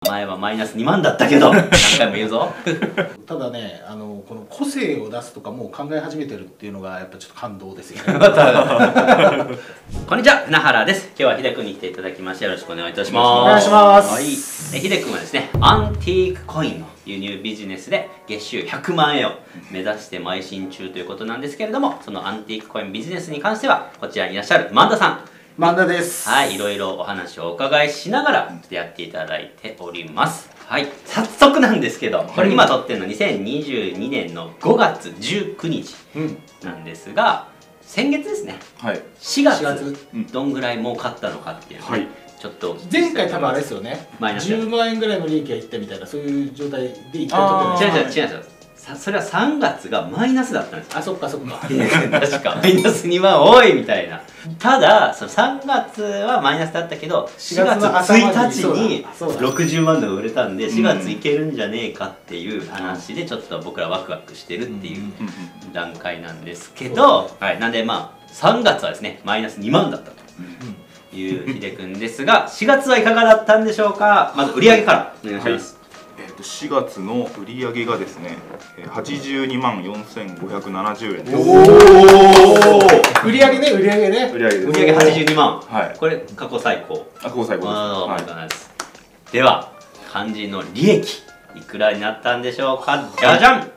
前はマイナス2万だったけど何回も言うぞただね、この個性を出すとかもう考え始めてるっていうのがやっぱちょっと感動ですよね。 こんにちは、船原です。今日はヒデ君に来ていただきましてよろしくお願いいたします。 お願いします。 はい、ヒデ君はですね、アンティークコインの輸入ビジネスで月収100万円を目指して邁進中ということなんですけれども、そのアンティークコインビジネスに関してはこちらにいらっしゃる萬田さん、 萬田です。 はい、いろいろお話をお伺いしながらやっていただいております。はい、早速なんですけど、これ今撮ってるの2022年の5月19日なんですが、先月ですね、 はい、 4月どんぐらい儲かったのかっていうのを、ね、ちょっと前回多分あれですよね、10万円ぐらいの利益がいったみたいな、そういう状態で1回取ってない。 違うそれは3月がマイナスだったんです。 あ、そっかそっか確かマイナス2万多いみたいな。ただその3月はマイナスだったけど、4月1日に60万のが売れたんで、4月いけるんじゃねえかっていう話でちょっと僕らワクワクしてるっていう段階なんですけど、はい、なんでまあ3月はですねマイナス2万だったというヒデ君ですが、4月はいかがだったんでしょうか。まず売上からお願いします。 4月の売上がですね、82万4570円です。 売上ね、売上ね。 売上82万。 はい。 これ過去最高。 過去最高です。 では肝心の利益いくらになったんでしょうか。じゃじゃん。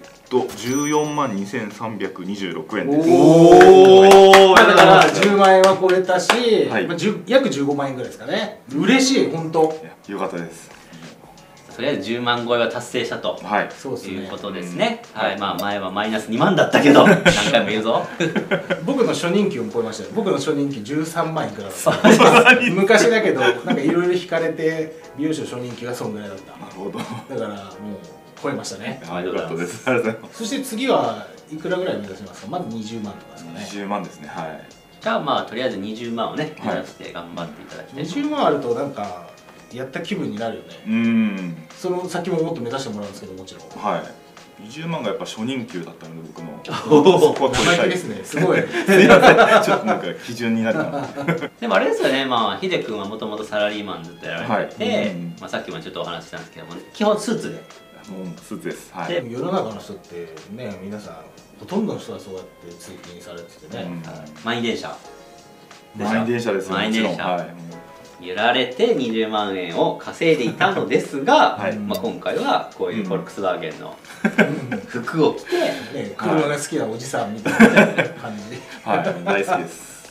14万2326円です。 おお。だから10万円は超えたし、約15万円ぐらいですかね。嬉しい、本当。 よかったです。 とりあえず10万超えは達成したと、 はい、 いうことですね。はい、まあ前はマイナス2万だったけど何回も言うぞ僕の初任給も超えましたよ。僕の初任給13万いくらだった昔だけど、なんかいろいろ引かれて美容師の初任給がそんぐらいだった。 なるほど。 だからもう超えましたね。 ありがとうございます。ありがとうございます。 そして次はいくらぐらい目指しますか。まず20万とかですかね。 20万ですね。はい。 じゃあまあとりあえず20万をね目指して頑張っていただきたい。 20万あるとなんかやった気分になるよね。その先ももっと目指してもらうんですけど、もちろん。 はい。20万がやっぱ初任給だったので、僕の。 生意気ですね。すごい。 すみません。ちょっとなんか基準になるかな。 でもあれですよね。まあヒデ君はもともとサラリーマンずっとやられてて、まあさっきもちょっとお話ししたんですけども、基本スーツで。 スーツです。はい。 で世の中の人ってね、皆さんほとんどの人はそうやって通勤されててね。 満員電車。 満員電車ですよ。 満員電車。揺られて20万円を稼いでいたのですが、まあ今回はこういうフォルクスワーゲンの服を着て、 車が好きなおじさんみたいな感じ。 はい、大好きです。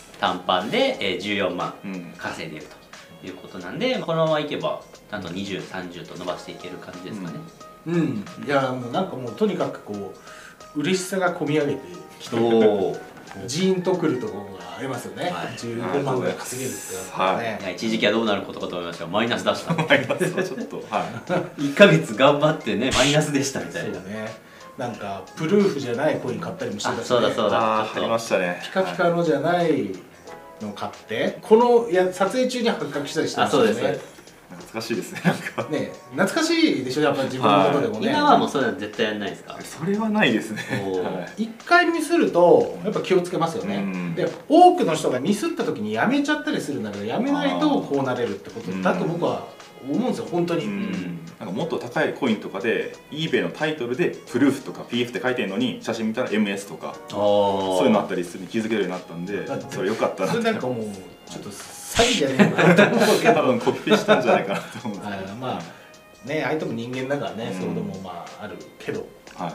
短パンで14万稼いでいるということなんで、このままいけばちゃんと20、30と伸ばしていける感じですかね。 いやもうなんかもうとにかくこう嬉しさがこみ上げてきて。ジーンとくるところがありますよね。15万ぐらい稼げるってやつね。 一時期はどうなることかと思いましたが、マイナス出した。 マイナスはちょっと、はい。 1ヶ月頑張ってね、マイナスでしたみたいな。 なんかプルーフじゃないコイン買ったりもしてたし、 そうだそうだ。 ありましたね。 ピカピカのじゃないの買って、この撮影中に発覚したりしてましたよね。 懐かしいですね。なんかね、懐かしいでしょ、やっぱり自分のことでもね。 今はもうそういうの絶対やらないですか。 それはないですね。 一回ミスるとやっぱ気をつけますよね。で、多くの人がミスった時にやめちゃったりするんだけど、やめないとこうなれるってことだと僕は思うんですよ、本当に。 なんかもっと高いコインとかで eBay のタイトルでプルーフとか PF って書いてるのに、写真見たら MS とかそういうのあったりするに気づけるようになったんで、それ良かったな。 それなんかもうちょっと詐欺じゃねえかなと思うけど、 多分コピペしたんじゃないかなと思うんですけど、 まあね、相手も人間だからね、そういうのもまああるけど。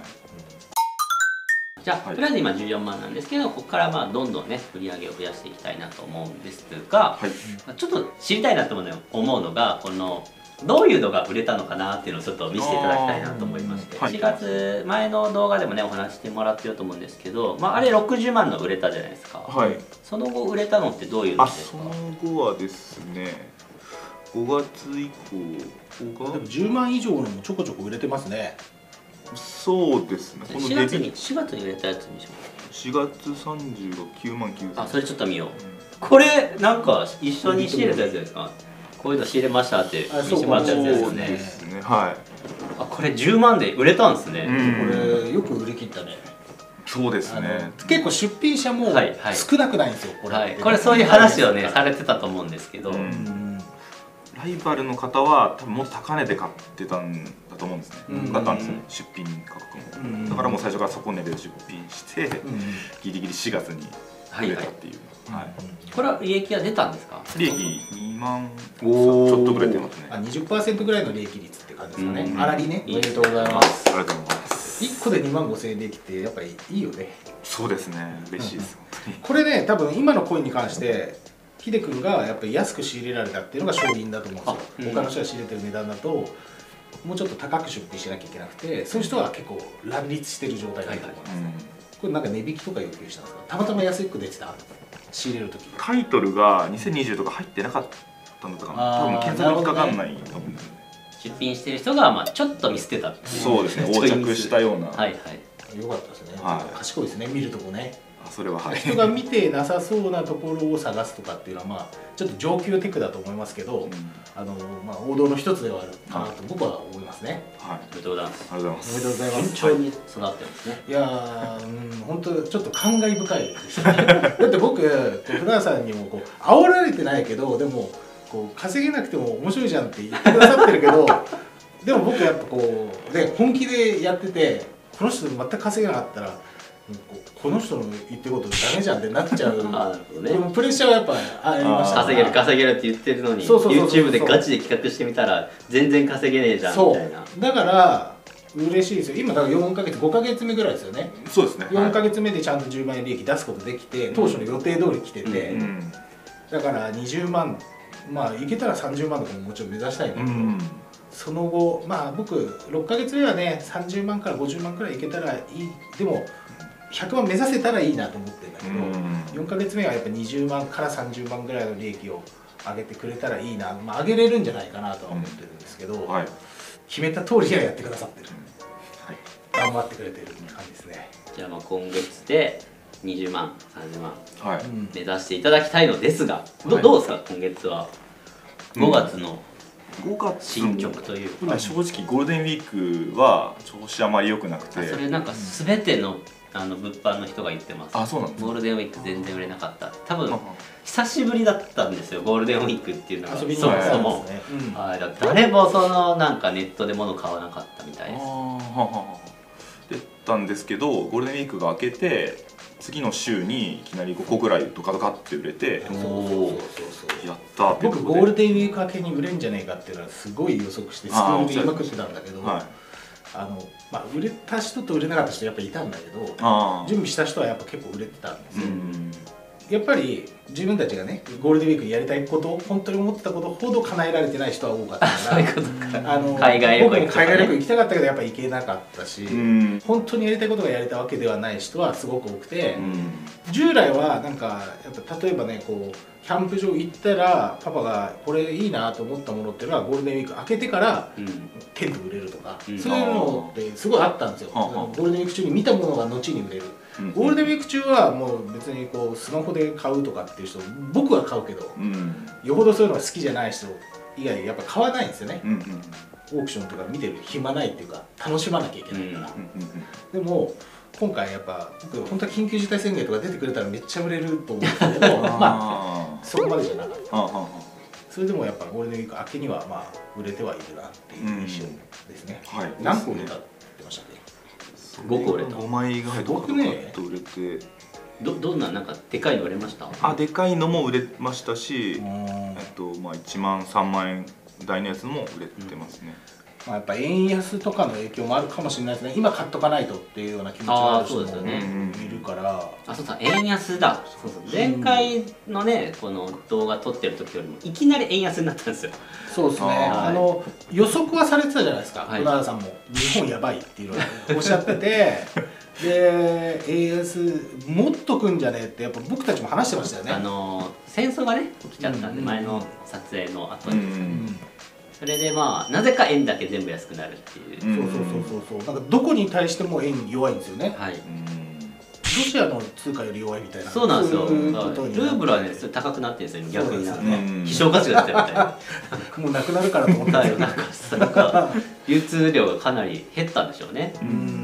じゃあとりあえず今14万なんですけど、ここからまあどんどんね売り上げを増やしていきたいなと思うんですが、ちょっと知りたいなと思うのが、このどういうのが売れたのかなっていうのをちょっと見せていただきたいなと思いまして、4月前の動画でもねお話してもらってると思うんですけど、まああれ60万の売れたじゃないですか。その後売れたのってどういうのですか。 その後はですね、5月以降が10万以上のもちょこちょこ売れてますね。 そうですね。 4月に売れたやつにします。 4月30が9万9千。 あ、それちょっと見よう。これなんか一緒に仕入れたやつですか。こういうの仕入れましたって見せてもらったやつですよね。 はい。 あ、これ10万で売れたんですね。 これよく売り切ったね。 そうですね。 結構出品者も少なくないんですよ。 これそういう話をねされてたと思うんですけど。 ライバルの方は多分もっと高値で買ってたんだと思うんですね。だったんですよね、出品価格も。だからもう最初から底値で出品してギリギリ4月に売れたっていう。 これは利益が出たんですか？ 利益2万ちょっとぐらい出ますね。 20% ぐらいの利益率って感じですかね。粗利ね。おめでとうございます。 ありがとうございます。 1個で2万5000円利益ってやっぱりいいよね。 そうですね、嬉しいです本当に。 これね、多分今のコインに関してヒデ君がやっぱり安く仕入れられたっていうのが勝因だと思うんですよ。他の人が仕入れてる値段だともうちょっと高く出品しなきゃいけなくて、そういう人は結構乱立してる状態だと思いますね。これなんか値引きとか要求したんですか？たまたま安く出てた、仕入れる時。 タイトルが2020とか入ってなかったのとかな、多分検索にかかんないと思うんですよね。 出品してる人がまあちょっと見捨てたっていう。 そうですね、横着したような。 はいはい。 良かったですね。賢いですね、見るとこね。 それははい。 人が見てなさそうなところを探すとかっていうのはまあちょっと上級テクだと思いますけど、まあ王道の一つではあるかなと僕は思いますね。 はい。おめでとうございます。 ありがとうございます。 おめでとうございます。 順調に育ってますね。 いや本当ちょっと感慨深いですね。だって僕船田さんにもこう煽られてないけど、でもこう稼げなくても面白いじゃんって言ってくださってるけど、でも僕やっぱこうね本気でやってて、この人全く稼げなかったら。この人の言ってることダメじゃんってなっちゃうプレッシャーはやっぱありました。 稼げるって言ってるのに YouTube でガチで企画してみたら全然稼げねえじゃんみたいな。 だから嬉しいですよ。今だから4ヶ月5ヶ月目ぐらいですよね。 そうですね。 4ヶ月目でちゃんと10万円利益出すことできて、当初の予定通り来てて、だから20万、まあいけたら30万とかももちろん目指したいんだけど、その後まあ僕6ヶ月目はね30万から50万くらいいけたらいい。でも100万目指せたらいいなと思ってるんだけど、4ヶ月目はやっぱ20万から30万ぐらいの利益を上げてくれたらいいな、まあ上げれるんじゃないかなとは思ってるんですけど、決めた通りにはやってくださってる、頑張ってくれてる感じですね。 じゃあまあ今月で20万30万目指していただきたいのですが、どうですか今月は5月の新曲というか。 正直ゴールデンウィークは調子あまり良くなくて、 それなんか全ての物販の人が言ってます。 あ、そうなんです。 ゴールデンウィーク全然売れなかった。多分久しぶりだったんですよゴールデンウィークっていうのが。そもそも誰もそのなんかネットで物買わなかったみたいです。 でたんですけど、ゴールデンウィークが明けて次の週にいきなり5個ぐらいドカドカって売れて、やったって。 僕ゴールデンウィーク明けに売れんじゃねえかっていうのはすごい予測してスクールで言いまくってたんだけど、まあ売れた人と売れなかった人やっぱいたんだけど、準備した人はやっぱ結構売れてたんですよ。やっぱり自分たちがねゴールデンウィークにやりたいこと、本当に思ってたことほど叶えられてない人は多かったから海外旅行行きたかったけどやっぱ行けなかったし、本当にやりたいことがやれたわけではない人はすごく多くて、従来はなんかやっぱ例えばねこうキャンプ場行ったらパパがこれいいなと思ったものっていうのはゴールデンウィーク明けてからテント売れるとか、そういうのってすごいあったんですよ。ゴールデンウィーク中に見たものが後に売れる。ゴールデンウィーク中はもう別にこうスマホで買うとかっていう人、僕は買うけど、よほどそういうのが好きじゃない人以外やっぱ買わないんですよね。オークションとか見てる暇ないっていうか楽しまなきゃいけないから。でも今回やっぱ僕本当は緊急事態宣言とか出てくれたらめっちゃ売れると思うんですけど、まあそこまでじゃなかった。それでもやっぱゴールデンウィーク明けにはまあ売れてはいるなっていう印象ですね。何個売れたって言ってましたっけ ？5個売れた。 5枚ぐらいとか売れて、 どんななんかでかいの売れました？ でかいのも売れましたし、まあ1万3万円台のやつも売れてますね。 まあやっぱ円安とかの影響もあるかもしれないですね。今買っとかないとっていうような気持ちがある人もいるから。 円安だ。前回のねこの動画撮ってる時よりもいきなり円安になったんですよ。 そうですね。予測はされてたじゃないですか。船田さんも日本やばいっていうのをおっしゃってて、で円安もっとくんじゃねえってやっぱ僕たちも話してましたよね。 戦争がね起きちゃったんで、前の撮影の後に。それでまあなぜか円だけ全部安くなるっていう。 そうなんかどこに対しても円弱いんですよね。 はい。 ロシアの通貨より弱いみたいな。 そうなんですよ。ルーブルはね高くなってるんですよ逆に。希少価値が出てるみたいな。 もうなくなるからと思ったよ。 なんか流通量がかなり減ったんでしょうね。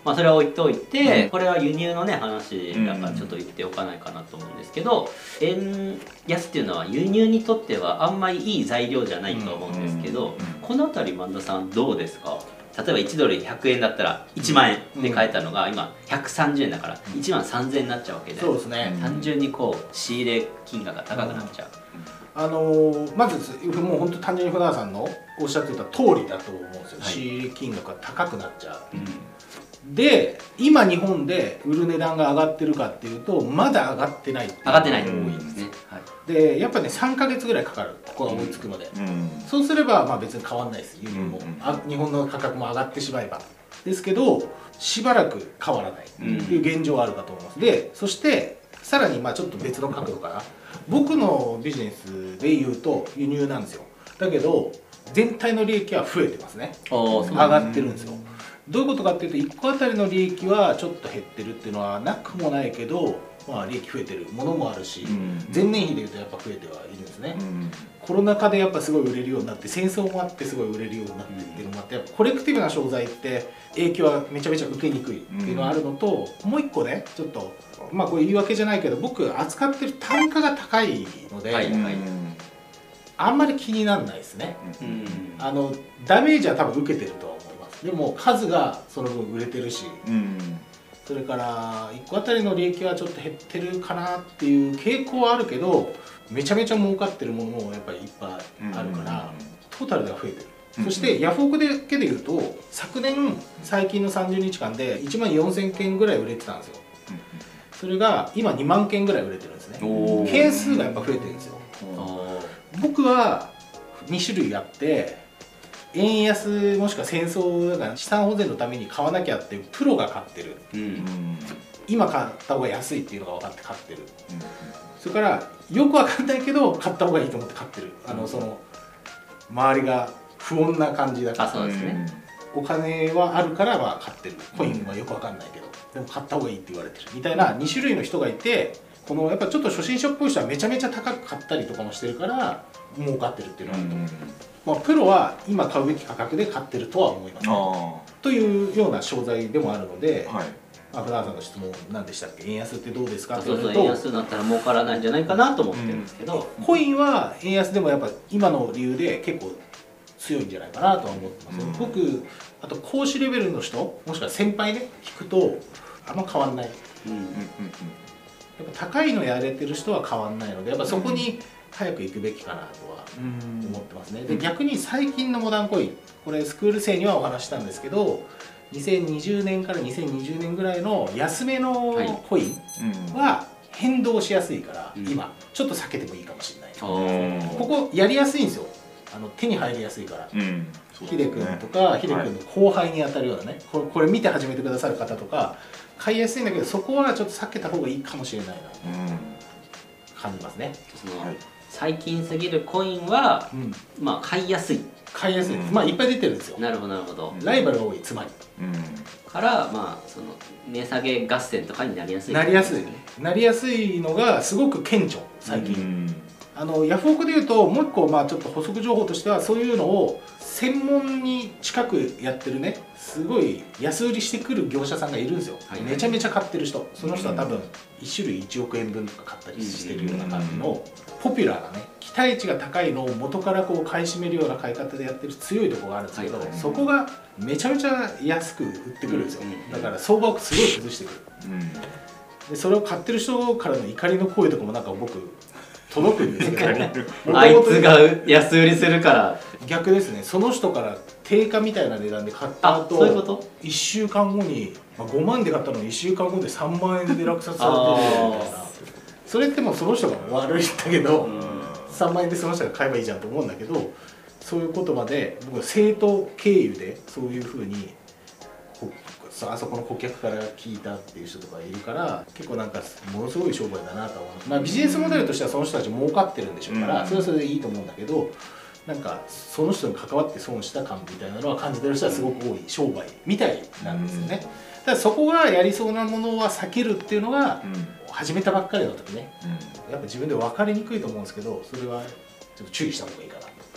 まあそれは置いといて、これは輸入のね話だからちょっと言っておかないかなと思うんですけど、円安っていうのは輸入にとってはあんまりいい材料じゃないと思うんですけど、この辺り萬田さんどうですか？例えば1ドル100円だったら1万円で買えたのが今130円だから1万3000円になっちゃうわけで、 そうですね、 単純にこう仕入れ金額が高くなっちゃう。 まずもう本当単純に船川さんのおっしゃってた通りだと思うんですよ、仕入れ金額が高くなっちゃう、で今日本で売る値段が上がってるかっていうとまだ上がってないっていうのが多いんですね、でやっぱね3ヶ月ぐらいかかる、ここが追いつくので、そうすればまあ別に変わんないです、輸入も、日本の価格も上がってしまえばですけど、しばらく変わらないっていう現状はあるかと思います。でそしてさらにまあちょっと別の角度から、僕のビジネスで言うと輸入なんですよ。だけど全体の利益は増えてますね、上がってるんですよ。どういうことかっていうと、1個あたりの利益はちょっと減ってるっていうのはなくもないけど、まあ利益増えてるものもあるし、前年比でいうとやっぱ増えてはいるんですね。コロナ禍でやっぱすごい売れるようになって、戦争もあってすごい売れるようになってっていうのもあって、やっぱコレクティブな商材って影響はめちゃめちゃ受けにくいっていうのがあるのと、もう一個ね、ちょっとまあこれ言い訳じゃないけど、僕扱ってる単価が高いので、あんまり気にならないですね。ダメージは多分受けてるとは思います。でも数がその分売れてるし、それから1個あたりの利益はちょっと減ってるかなっていう傾向はあるけど、めちゃめちゃ儲かってるものもやっぱりいっぱいあるから、トータルでは増えてる。そしてヤフオクだけでいうと、昨年最近の30日間で1万4000件ぐらい売れてたんですよ。それが今2万件ぐらい売れてるんですね。件数がやっぱ増えてるんですよ。僕は2種類あって、円安もしくは戦争だから資産保全のために買わなきゃっていうプロが買ってる、今買った方が安いっていうのが分かって買ってる、それからよく分かんないけど買った方がいいと思って買ってる、その周りが不穏な感じだから、お金はあるからまあ買ってる、コインはよく分かんないけどでも買った方がいいって言われてるみたいな2種類の人がいて、このやっぱちょっと初心者っぽい人はめちゃめちゃ高く買ったりとかもしてるから儲かってるっていうのがあると思う。まあ、プロは今買うべき価格で買ってるとは思います、ね、というような商材でもあるので、船川さんの質問何でしたっけ、円安ってどうですかって言うと、 円安になったら儲からないんじゃないかなと思ってるんですけど、 コインは円安でもやっぱ今の理由で結構強いんじゃないかなとは思ってます、僕あと講師レベルの人もしくは先輩ね聞くとあんま変わんない、やっぱ高いのやれてる人は変わんないので、やっぱそこに早く行くべきかなとは思ってますね。で逆に最近のモダンコイン、これスクール生にはお話したんですけど、2020年から2020年ぐらいの安めのコインは変動しやすいから、今ちょっと避けてもいいかもしれない、ここやりやすいんですよ、手に入りやすいから、ヒデ君とかヒデ君の後輩に当たるようなね、これ見て始めてくださる方とか買いやすいんだけど、そこはちょっと避けた方がいいかもしれないなと感じますね。 最近すぎるコインは、まあ買いやすい、 まあいっぱい出てるんですよ。 なるほどなるほど。 ライバルが多い、つまりからまあその値下げ合戦とかになりやすい、 なりやすいのがすごく顕著最近。ヤフオクでいうともう一個まあちょっと補足情報としては、そういうのを専門に近くやってるね、すごい安売りしてくる業者さんがいるんですよ、めちゃめちゃ買ってる人、その人は多分1種類1億円分とか買ったりしてるような感じのポピュラーなね、期待値が高いのを元からこう買い占めるような買い方でやってる強いところがあるんですけど、そこがめちゃめちゃ安く売ってくるんですよ、だから相場をすごい崩してくる、でそれを買ってる人からの怒りの声とかもなんか僕届くんですけどあいつが安売りするから逆ですね、その人から定価みたいな値段で買った後、 そういうこと 1週間後に、5万で買ったのに1週間後で3万円で落札されてるみたいな、それってもうその人が悪いんだけど、3万円でその人が買えばいいじゃんと思うんだけど、そういうことまで僕は生徒経由でそういうふうにあそこの顧客から聞いたっていう人とかいるから、結構なんかものすごい商売だなと思う。まあビジネスモデルとしてはその人たち儲かってるんでしょうから、それはそれでいいと思うんだけど、なんかその人に関わって損した感みたいなのは感じてる人はすごく多い商売みたいなんですよね。ただそこがやりそうなものは避けるっていうのが、始めたばっかりの時ね、やっぱ自分で分かりにくいと思うんですけど、それはちょっと注意した方がいいかなと。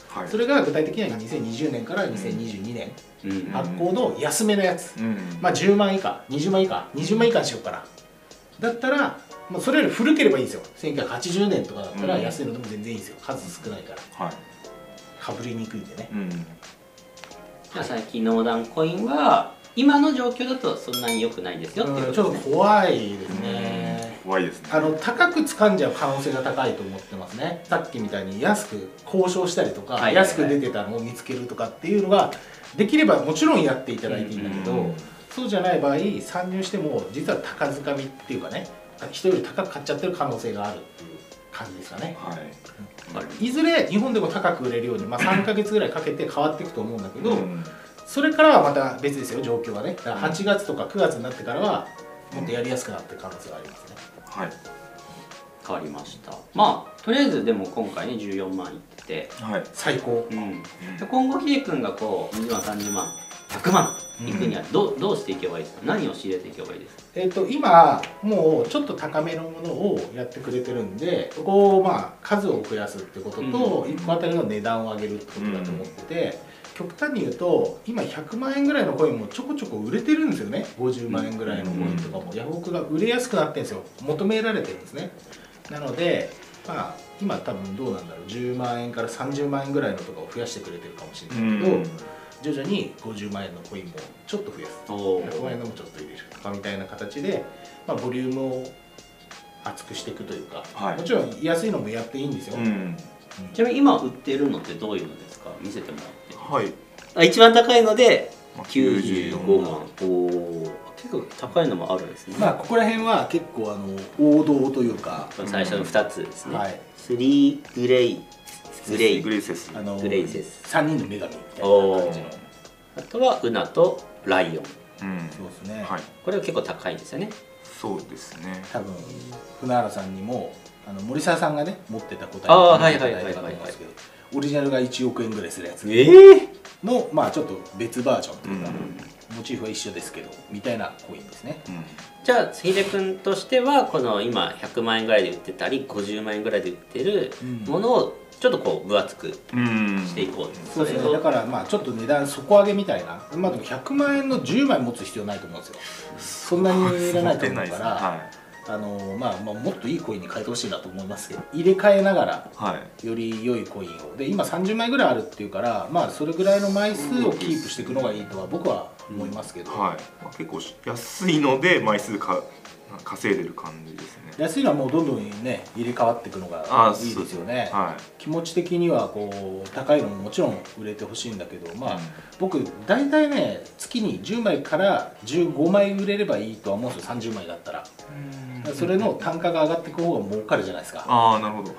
はい、それが具体的には2020年から2022年発行の安めのやつ、まあ10万以下20万以下20万以下にしようかな。だったらもうそれより古ければいいんですよ。1980年とかだったら安いのでも全然いいんですよ。数少ないから、はい、かぶりにくいんでね。 じゃあ最近のモダンコインは今の状況だとそんなに良くないですよっていうことですね。 ちょっと怖いですね。 怖いですね。 高く掴んじゃう可能性が高いと思ってますね。さっきみたいに安く交渉したりとか、安く出てたのを見つけるとかっていうのができればもちろんやっていただいていいんだけど、そうじゃない場合参入しても実は高掴みっていうかね、人より高く買っちゃってる可能性があるっていう感じですかね。はい、いずれ日本でも高く売れるように、まあ、3ヶ月ぐらいかけて変わっていくと思うんだけど、それからはまた別ですよ、状況はね。だから8月とか9月になってからはもっとやりやすくなってる可能性がありますね。 はい、 変わりました。まあとりあえずでも今回ね14万いってて、 はい、最高。 今後ヒデ君がこう20万30万100万いくにはどうしていけばいいですか。何を仕入れていけばいいですか。 今もうちょっと高めのものをやってくれてるんで、そこをまあ数を増やすってことと1個あたりの値段を上げるってことだと思ってて、極端に言うと今100万円ぐらいのコインもちょこちょこ売れてるんですよね。50万円ぐらいのコインとかもヤフオクが売れやすくなってるんですよ。求められてるんですね。なのでまあ今多分どうなんだろう、10万円から30万円ぐらいのとかを増やしてくれてるかもしれないけど、徐々に50万円のコインもちょっと増やす、100万円のもちょっと入れるとかみたいな形で、まあ、ボリュームを厚くしていくというか、はい、もちろん安いのもやっていいんですよ。 ちなみに今売ってるのってどういうのですか。見せてもらって。はい、一番高いので95万。結構高いのもあるんですね。 まあここら辺は結構王道というか、 最初の2つですね。はい、3グレイセス 3人の女神みたいな感じの。 あとはウナとライオン。 そうですね。 これは結構高いんですよね。 そうですね。 多分船原さんにも森沢さんがね持ってた答えを聞いていただいたと思いますけど、オリジナルが1億円ぐらいするやつのまあちょっと別バージョンというか、モチーフは一緒ですけどみたいなコインですね。 じゃあヒデ君としてはこの今100万円ぐらいで売ってたり50万円ぐらいで売ってるものをちょっとこう分厚くしていこう。 そうですね。だからまあちょっと値段底上げみたいな、まあでも100万円の10枚持つ必要ないと思うんですよ。そんなにいらないと思うから。まあもっといいコインに変えてほしいなと思いますけど、入れ替えながらより良いコインをで今30枚ぐらいあるっていうから、まあそれぐらいの枚数をキープしていくのがいいとは僕は思いますけど、 結構安いので枚数稼いでる感じですね。 安いのはもうどんどんね入れ替わっていくのがいいですよね。気持ち的にはこう高いのももちろん売れてほしいんだけど、まあ僕大体ね月に10枚から15枚売れればいいとは思うんですよ。30枚だったらそれの単価が上がっていく方が儲かるじゃないですか。 なるほど。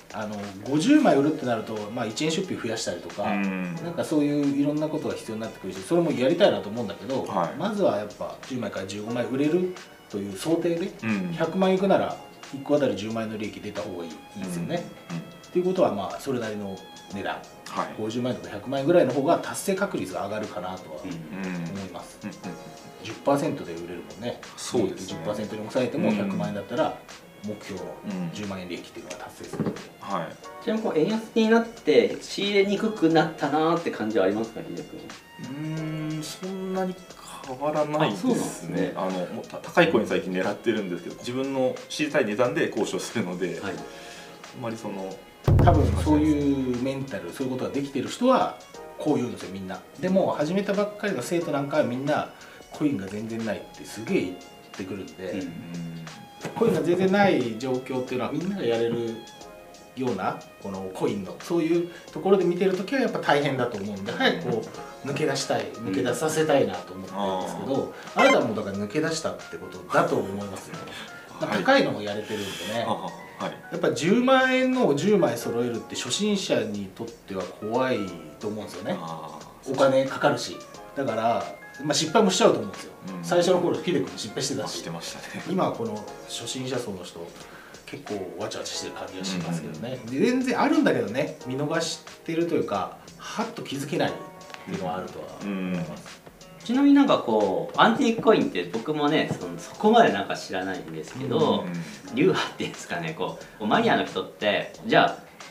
50枚売るってなると、まあ、1円出費増やしたりとか、なんかそういういろんなことが必要になってくるし、それもやりたいなと思うんだけど、まずはやっぱ10枚から15枚売れるという想定で、100万いくなら1個あたり10万円の利益出た方がいいですよね。っていうことはまあそれなりの値段、50万円とか100万円ぐらいの方が達成確率が上がるかなとは思います。10% で売れるもんね。 そうですね。 10% に抑えても100万円だったら目標の10万円利益っていうのが達成するので。 ちなみにこう円安になって仕入れにくくなったなーって感じはありますか、ヒデ君。 そんなに変わらないですね。もう高いコイン最近狙ってるんですけど、自分の仕入れたい値段で交渉するので、あんまりその多分そういうメンタル、そういうことができてる人はこう言うんですよ、みんな。でも始めたばっかりの生徒なんかはみんなコインが全然ないってすげえ言ってくるんで、コインが全然ない状況っていうのはみんながやれるようなこのコインのそういうところで見てるときはやっぱ大変だと思うんで、早くこう抜け出したい、抜け出させたいなと思ってるんですけど、あなたもだから抜け出したってことだと思いますよね。高いのもやれてるんでね。やっぱ10万円の10枚揃えるって初心者にとっては怖いと思うんですよね。お金かかるし、だからまあ失敗もしちゃうと思うんですよ。最初の頃ヒデ君失敗してたし、今はこの初心者層の人結構わちゃわちゃしてる感じがしますけどね。全然あるんだけどね、見逃してるというかはっと気づけないっていうのはあるとは思います。 ちなみになんかこうアンティークコインって僕もねそこまでなんか知らないんですけど、流派っていうんですかね、こうマニアの人ってじゃあ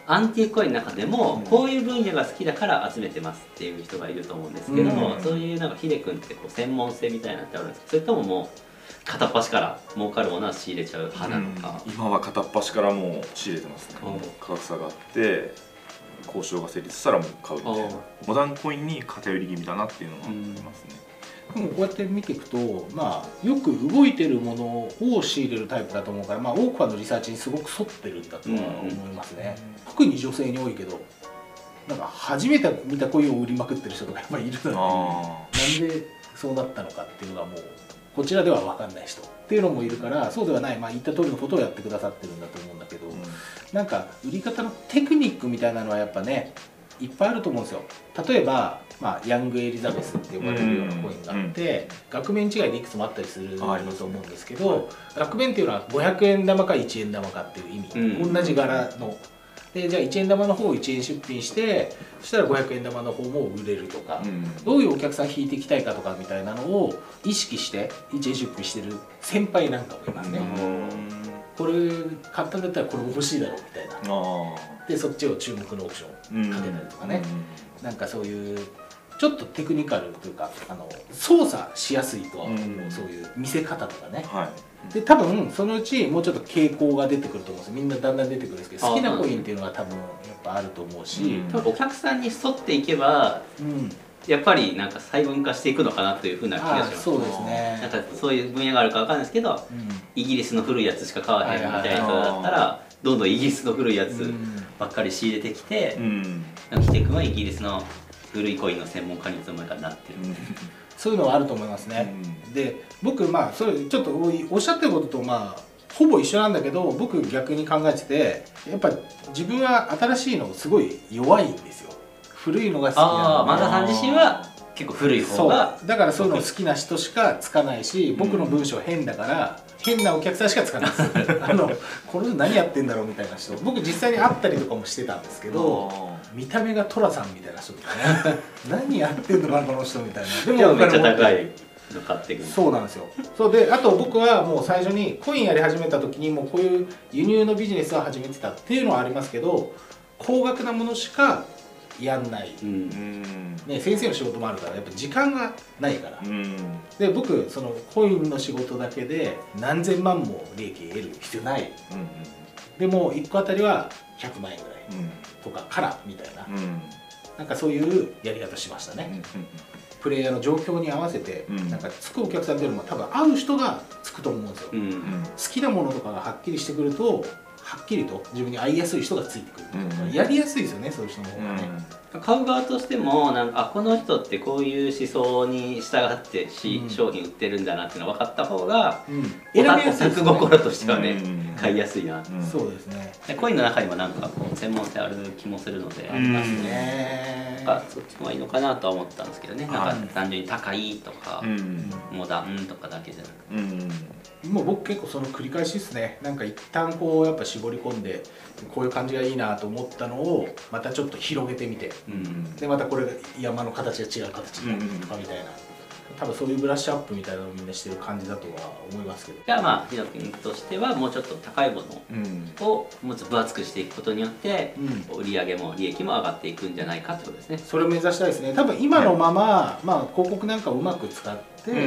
アンティークコインの中でもこういう分野が好きだから集めてますっていう人がいると思うんですけど、そういうなんかヒデ君ってこう専門性みたいなのってあるんですか？それとももう片っ端から儲かるものは仕入れちゃう派なのか？ 今は片っ端からもう仕入れてますね。価格差があって交渉が成立したらもう買うみたいな、モダンコインに偏り気味だなっていうのはありますね。 でもこうやって見ていくと、まあ、よく動いてるものを仕入れるタイプだと思うから、まあ、多くはのリサーチにすごく沿ってるんだとは思いますね。特に女性に多いけど、なんか初めて見たコインを売りまくってる人とかやっぱりいるので、なんでそうなったのかっていうのがもうこちらでは分かんない人っていうのもいるから、そうではない、まあ、言った通りのことをやってくださってるんだと思うんだけど、なんか売り方のテクニックみたいなのはやっぱねいっぱいあると思うんですよ。例えば、まあ、ヤングエリザベスって呼ばれるようなコインがあって、額面違いでいくつもあったりすると思うんですけど、額面っていうのは500円玉か1円玉かっていう意味、同じ柄の。でじゃあ1円玉の方を1円出品して、そしたら500円玉の方も売れるとか、どういうお客さん引いていきたいかとかみたいなのを意識して1円出品してる先輩なんかもいますね。これ簡単だったらこれ欲しいだろうみたいな。でそっちを注目のオークションかけたりとかね、なんかそういうちょっとテクニカルというか操作しやすいとは思う、そういう見せ方とかね。で多分そのうちもうちょっと傾向が出てくると思うんですよ。みんなだんだん出てくるんですけど、好きなコインっていうのは多分やっぱあると思うし、 多分お客さんに沿っていけば、やっぱりなんか細分化していくのかなというふうな気がします。 そうですね。 なんかそういう分野があるかわかんないですけど、イギリスの古いやつしか買わへんみたいな人だったら、どんどんイギリスの古いやつばっかり仕入れてきて、ヒデ君はイギリスの古いコインの専門家にいつの間にかなってる。 そういうのはあると思いますね。で僕まあそれちょっとおっしゃってることとまあほぼ一緒なんだけど、僕逆に考えてて、やっぱ自分は新しいのすごい弱いんですよ。古いのが好きなので。 前田さん自身は結構古い方が。 だからそういうの好きな人しかつかないし、僕の文章変だから変なお客さんしかつかないですこの人何やってんだろうみたいな人、僕実際に会ったりとかもしてたんですけど、見た目が寅さんみたいな人とかね何やってんのかなこの人みたいな。 でもめっちゃ高いの買ってくる。 そうなんですよ。そうで、あと僕はもう最初にコインやり始めた時にもうこういう輸入のビジネスを始めてたっていうのはありますけど、高額なものしかやんない、ね、先生の仕事もあるからやっぱ時間がないから、で僕そのコインの仕事だけで何千万も利益得る必要ない、でも1個あたりは100万円ぐらいとかからみたいな、なんかそういうやり方しましたね。プレイヤーの状況に合わせて、なんかつくお客さんっていうのも多分会う人がつくと思うんですよ。好きなものとかがはっきりしてくるとはっきりと自分に合いやすい人がついてくる、やりやすいですよね、そういう人の方がね。 買う側としてもなんかこの人ってこういう思想に従って商品売ってるんだなっていうのが分かった方が、選びやすいですね。心としてはね、買いやすいな。 そうですね。 コインの中にもなんかこう専門性ある気もするので、 ありますね。 なんかそっちの方がいいのかなとは思ったんですけどね。なんか単純に高いとかモダンとかだけじゃなく、 もう僕結構その繰り返しですね。なんか一旦こうやっぱ絞り込んでこういう感じがいいなと思ったのをまたちょっと広げてみて、でまたこれ山の形が違う形になるとかみたいな、多分そういうブラッシュアップみたいなのをみんなしてる感じだとは思いますけど。 じゃあまあヒデ君としてはもうちょっと高いものをもうちょっと分厚くしていくことによって、売り上げも利益も上がっていくんじゃないかってことですね。 それを目指したいですね。多分今のまま、まあ広告なんかをうまく使って、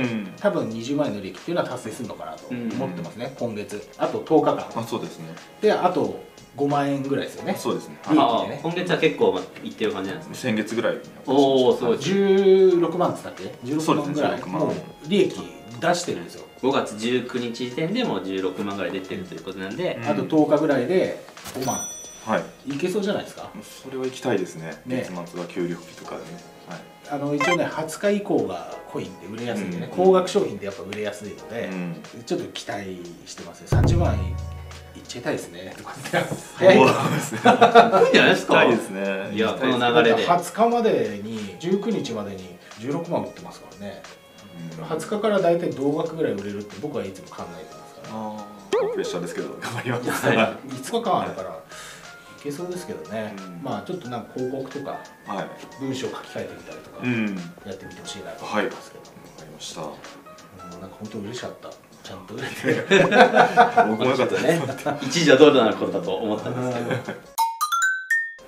多分20万円の利益っていうのは達成するのかなと思ってますね、今月。あと10日間。 そうですね。 であと5万円ぐらいですよね。 そうですね。 今月は結構いってる感じなんですね。 先月ぐらい。 おお、すごい。 16万って言ったっけ？16万ぐらいもう利益出してるんですよ。 5月19日時点でもう16万ぐらい出てるということなんで、 あと10日ぐらいで5万。 はい。 いけそうじゃないですか。 それは行きたいですね。月末は給料日とかでね。 一応ね20日以降がコインって売れやすいんでね、高額商品ってやっぱ売れやすいので、ちょっと期待してますね。30万いっちゃいたいですねとかって早いですね。 いいんじゃないですか。 いいですね。 いやこの流れで 20日までに19日までに16万売ってますからね。20日からだいたい同額ぐらい売れるって僕はいつも考えてますから。 プレッシャーですけど頑張ります。 5日間あるからいけそうですけどね。まあちょっとなんか広告とか文章を書き換えてみたりとかやってみてほしいなと思いますけど。 わかりました。 なんか本当嬉しかった。ちゃんと売れて僕もよかったね。 一時はどうなることだと思ったんですけど。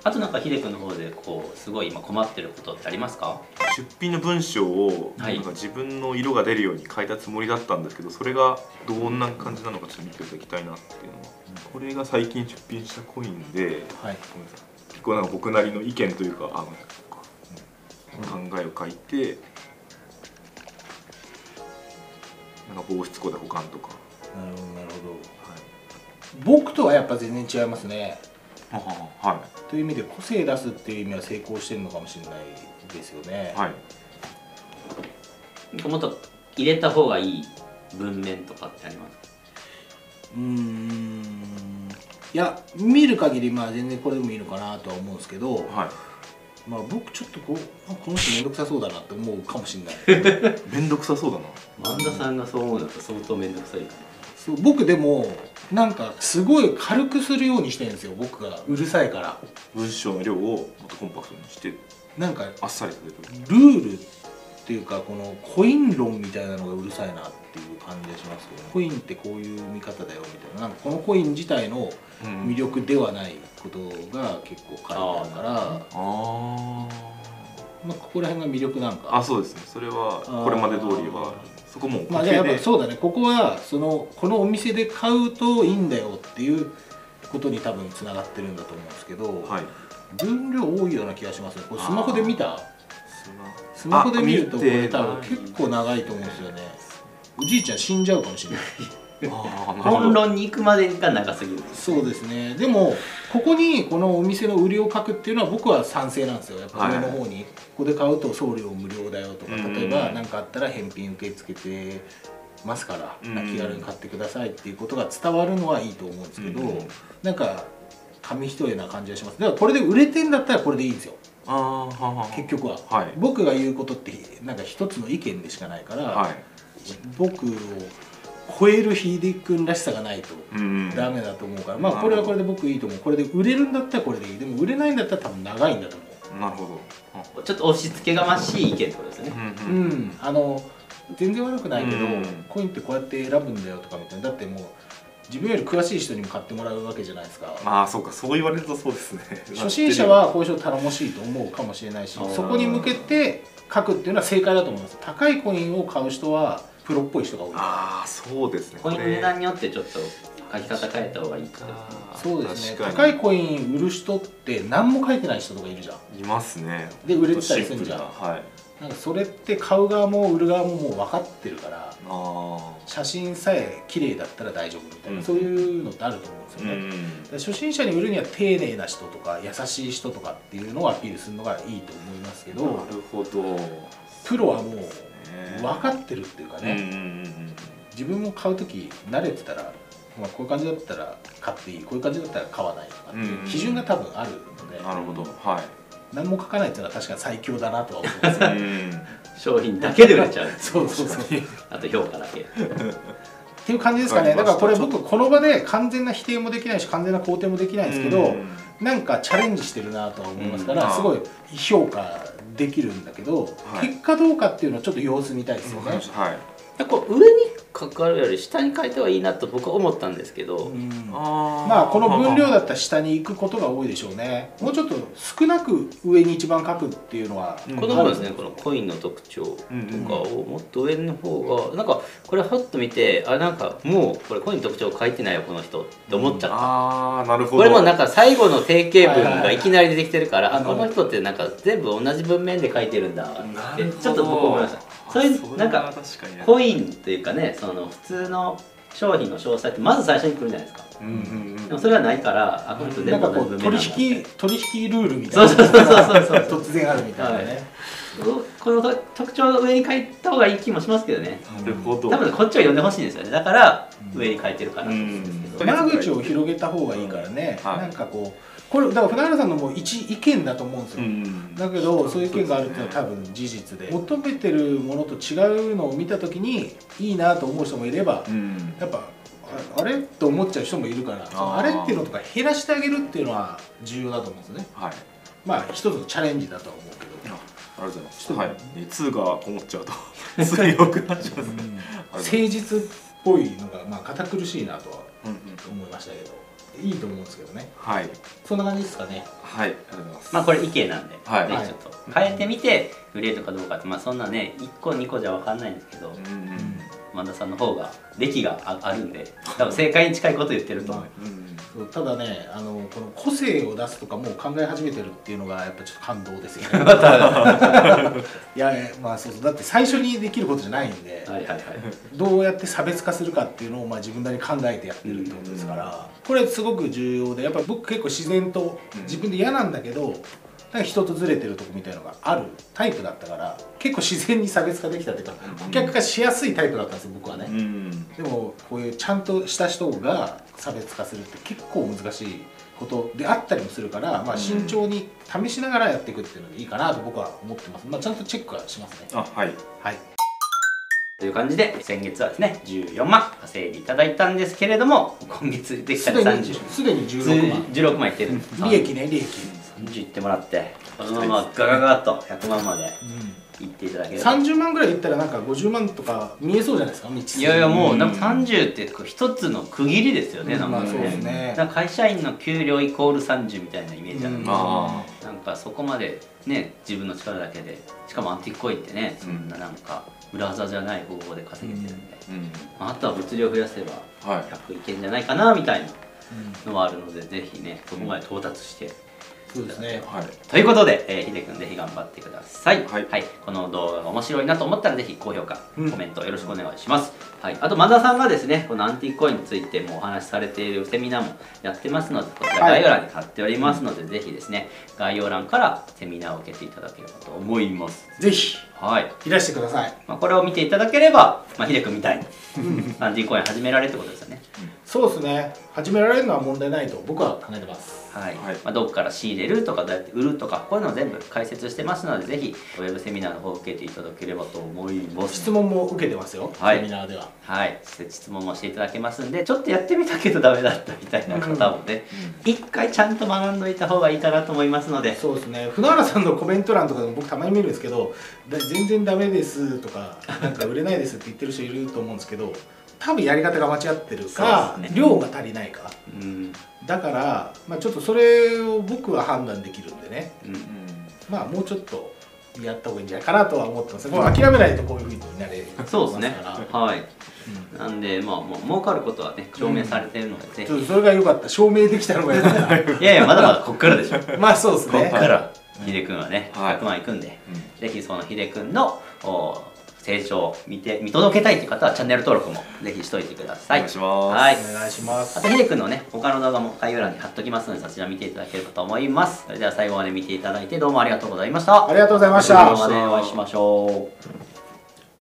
あとなんかヒデ君の方でこうすごい今困ってることってありますか？ 出品の文章をなんか自分の色が出るように書いたつもりだったんですけど、それがどんな感じなのかちょっと見ていただきたいなっていうのは、これが最近出品したコインで、はい、ごめんなさい、結構なんか僕なりの意見というか考えを書いて、なんか防湿庫で保管とか。 なるほどなるほど、はい、僕とはやっぱ全然違いますね。はい、という意味で個性出すっていう意味は成功してるのかもしれないですよね。はい、 もっと入れた方がいい文面とかってあります？ いや見る限りまあ全然これでもいいのかなとは思うんですけど、はい、まあ僕ちょっとこの人面倒くさそうだなって思うかもしれない。 面倒くさそうだな。 萬田さんがそう思うんだと相当面倒くさいですね。 そう僕でもなんかすごい軽くするようにしてるんですよ、僕がうるさいから。 文章の量をもっとコンパクトにしてなんかあっさりさせるルールっていうか、このコイン論みたいなのがうるさいなっていう感じがしますけど、コインってこういう見方だよみたいな、なんかこのコイン自体の魅力ではないことが結構書いてあるから、まあここら辺が魅力なんか。 あ、そうですね。それはこれまで通りはそこもまあじゃあやっぱそうだね、ここはこのお店で買うといいんだよっていうことに多分つながってるんだと思うんですけど、はい、分量多いような気がしますね。これスマホで見た？スマホで見るとこれ多分結構長いと思うんですよね。おじいちゃん死んじゃうかもしれない。 本論に行くまでが長すぎる。 そうですね。でもここにこのお店の売りを書くっていうのは僕は賛成なんですよ。やっぱ上の方にここで買うと送料無料だよとか、例えば何かあったら返品受け付けてますから気軽に買ってくださいっていうことが伝わるのはいいと思うんですけど、なんか紙一重な感じがします。だからこれで売れてんだったらこれでいいんですよ。結局は、はい、僕が言うことってなんか一つの意見でしかないから、はい、僕を超えるヒデ君らしさがないとダメだと思うから、まあこれはこれで僕いいと思う。これで売れるんだったらこれでいい。でも売れないんだったら多分長いんだと思う。 なるほど。ちょっと押し付けがましい意見ってことですね。 全然悪くないけど、コインってこうやって選ぶんだよとかみたいな。だってもう自分より詳しい人にも買ってもらうわけじゃないですか。 まあそうか、そう言われるとそうですね。 初心者はこういう人頼もしいと思うかもしれないし、そこに向けて書くっていうのは正解だと思います。高いコインを買う人はプロっぽい人が多い。 ああ、そうですね。 コインの値段によってちょっと書き方変えた方がいいってことですね。 そうですね。高いコイン売る人って何も書いてない人とかいるじゃん。 いますね。 で売れてたりするじゃん。はい。なんかそれって買う側も売る側ももう分かってるから、写真さえ綺麗だったら大丈夫みたいな、そういうのってあると思うんですよね。初心者に売るには丁寧な人とか優しい人とかっていうのをアピールするのがいいと思いますけど、 なるほど。 プロはもう分かってるっていうかね、自分も買う時慣れてたら、まあ、こういう感じだったら買っていい、こういう感じだったら買わないとかっていう基準が多分あるので。 なるほど。はい。 何も書かないっていうのは確かに最強だなとは思いますね。 商品だけで売れちゃう。 そうそうそう。 あと評価だけ。 っていう感じですかね。だからこれ僕この場で完全な否定もできないし完全な肯定もできないんですけど、なんかチャレンジしてるなとは思いますから、すごい評価できるんだけど、結果どうかっていうのはちょっと様子見たいですよね。 こう上に書かれるより下に書いた方がいいなと僕は思ったんですけど、 まあこの分量だったら下に行くことが多いでしょうね。もうちょっと少なく上に一番書くっていうのは、 このですね、このコインの特徴とかをもっと上の方がなんかこれほっと見て、あ、なんかもうこれコインの特徴書いてないよこの人って思っちゃった。 ああ、なるほど。 これもなんか最後の定型文がいきなり出てきてるから、あ、この人ってなんか全部同じ文面で書いてるんだってちょっと僕思いました。そういうなんかコインっていうかね、その普通の商品の詳細ってまず最初に来るじゃないですか。でもそれはないから、あ、この人全部同じ文面なんだって。 取引ルールみたいな。そう突然あるみたいなね。 この特徴の上に書いた方がいい気もしますけどね。 なるほど。 多分こっちは読んでほしいんですよね。だから上に書いてるから。 間口を広げた方がいいからね。なんかこう。これだから船原さんのもう一意見だと思うんですよ。だけどそういう意見があるっていうのは多分事実で、求めてるものと違うのを見た時にいいなと思う人もいれば、やっぱあれと思っちゃう人もいるから、あれっていうのとか減らしてあげるっていうのは重要だと思うんですよね。まあ一つのチャレンジだとは思うけど。 ありがとうございます。はい。熱がこもっちゃうと強くなっちゃいますね。 誠実っぽいのがまあ堅苦しいなとは思いましたけど。 いいと思うんですけどね。 はい、 そんな感じですかね。 はい、ありがとうございます。 まあこれ意見なんで、 はい、 ぜひちょっと変えてみてグレードかどうかって、まあそんなね1個2個じゃ分かんないんですけど、萬田さんの方が歴があるんで多分正解に近いこと言ってると思います。 ただね、この個性を出すとかもう考え始めてるっていうのがやっぱちょっと感動ですよね。いや、まあそうそう、だって最初にできることじゃないんで、どうやって差別化するかっていうのをまあ自分なりに考えてやってるってことですから、これすごく重要で、やっぱり僕結構自然と自分で嫌なんだけど、なんか人とずれてるとこみたいのがあるタイプだったから、結構自然に差別化できたっていうか、顧客化しやすいタイプだったんですよ、僕はね。でもこういうちゃんとした人が差別化するって結構難しいことであったりもするから、まあ、慎重に試しながらやっていくっていうのでいいかなと僕は思ってます。まあ、ちゃんとチェックはしますね。 はい、 はい、 という感じで先月はですね14万稼いでいただいたんですけれども、今月できたら30、 すでに16万いってる。 利益ね、利益 30いってもらって、このままガガガッと100万までいっていただければ、 30万ぐらいいったらなんか50万とか見えそうじゃないですか、道筋。 いやいや、もうなんか30って一つの区切りですよね。なんかね、 なんか会社員の給料イコール30みたいなイメージあるんですよ。なんかそこまでね、自分の力だけで、しかもアンティークコインってね、そんななんか裏技じゃない方法で稼げてるんで、あとは物量増やせば100いけんじゃないかなみたいなのはあるので、ぜひねそこまで到達して。 そうですね。 ということで、ひでくんぜひ頑張ってください。この動画が面白いなと思ったらぜひ高評価、コメントよろしくお願いします。あと萬田さんがですね、このアンティークコインについてもお話しされているセミナーもやってますので、こちら概要欄に貼っておりますので、ぜひですね、概要欄からセミナーを受けていただければと思います。 ぜひいらしてください。 これを見ていただければ、ひでくんみたいにアンティークコイン始められるってことですよね。 そうですね。始められるのは問題ないと僕は考えてます。 どこから仕入れるとかどうやって売るとか、こういうのを全部解説してますので、ぜひウェブセミナーの方を受けていただければと思います。 質問も受けてますよ、セミナーでは。 質問もしていただけますんで、ちょっとやってみたけどダメだったみたいな方もね、一回ちゃんと学んどいた方がいいかなと思いますので。 そうですね。船原さんのコメント欄とかでも僕たまに見るんですけど、全然ダメですとか、なんか売れないですって言ってる人いると思うんですけど、多分やり方が間違ってるか、量が足りないか。だから、まあ、ちょっとそれを僕は判断できるんでね、まあもうちょっとやった方がいいんじゃないかなとは思ってます。もう諦めないとこういうふうになれますから。そうですね。 なんでまあ儲かることはね証明されているので、ぜひ。 それが良かった。証明できたのが良かった。 いやいや、まだまだこっからでしょ。 まあそうですね。 こっからひでくんはね100万いくんで、ぜひそのひでくんの成長を見届けたいという方はチャンネル登録もぜひしといてください。 お願いします。 お願いします。 あとひでくんのね他の動画も概要欄に貼っときますので、そちら見ていただければと思います。それでは最後まで見ていただいてどうもありがとうございました。 ありがとうございました。 最後までお会いしましょう。